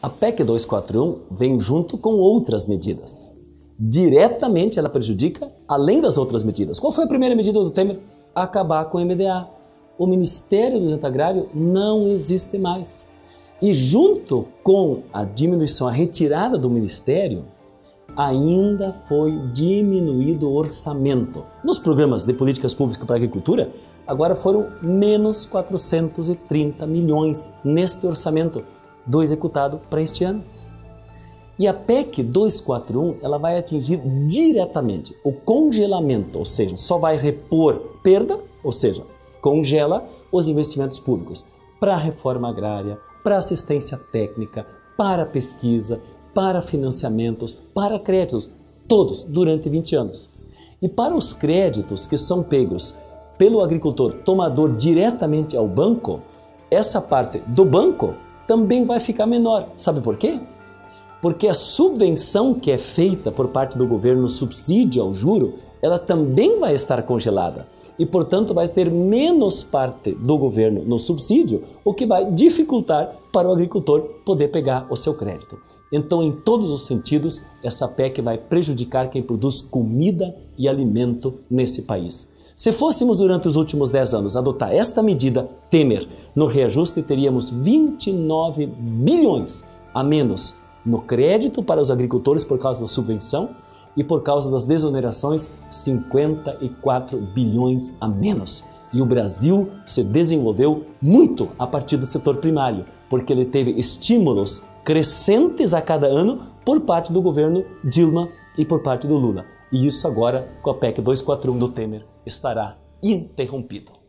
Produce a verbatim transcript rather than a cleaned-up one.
A P E C duzentos e quarenta e um vem junto com outras medidas. Diretamente ela prejudica, além das outras medidas. Qual foi a primeira medida do Temer? Acabar com o M D A. O Ministério do Direito Agrário não existe mais. E junto com a diminuição, a retirada do Ministério, ainda foi diminuído o orçamento. Nos programas de políticas públicas para a agricultura, agora foram menos quatrocentos e trinta milhões neste orçamento do executado para este ano. E a P E C duzentos e quarenta e um ela vai atingir diretamente o congelamento, ou seja, só vai repor perda, ou seja, congela os investimentos públicos para a reforma agrária, para assistência técnica, para pesquisa, para financiamentos, para créditos, todos durante vinte anos. E para os créditos que são pegos pelo agricultor tomador diretamente ao banco, essa parte do banco também vai ficar menor. Sabe por quê? Porque a subvenção que é feita por parte do governo, subsídio ao juro, ela também vai estar congelada. E, portanto, vai ter menos parte do governo no subsídio, o que vai dificultar para o agricultor poder pegar o seu crédito. Então, em todos os sentidos, essa P E C vai prejudicar quem produz comida e alimento nesse país. Se fôssemos, durante os últimos dez anos, adotar esta medida Temer, no reajuste teríamos vinte e nove bilhões a menos no crédito para os agricultores por causa da subvenção e por causa das desonerações, cinquenta e quatro bilhões a menos. E o Brasil se desenvolveu muito a partir do setor primário, porque ele teve estímulos crescentes a cada ano por parte do governo Dilma e por parte do Lula. E isso agora, com a P E C duzentos e quarenta e um do Temer, estará interrompido.